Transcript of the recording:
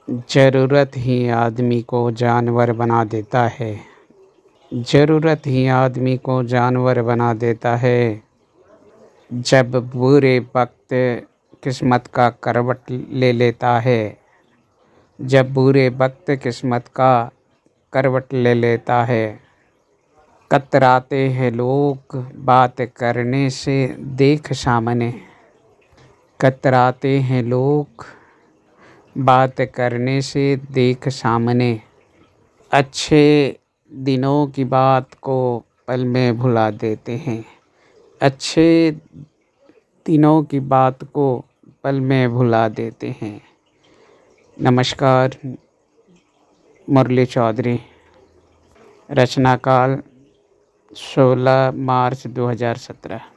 ज़रूरत ही आदमी को जानवर बना देता है। ज़रूरत ही आदमी को जानवर बना देता है। जब बुरे वक्त किस्मत का करवट ले लेता है। जब बुरे वक्त किस्मत का करवट ले लेता है। कतराते हैं लोग बात करने से देख सामने। कतराते हैं लोग बात करने से देख सामने। अच्छे दिनों की बात को पल में भुला देते हैं। अच्छे दिनों की बात को पल में भुला देते हैं। नमस्कार, मुरली चौधरी। रचनाकाल 16 मार्च 2017।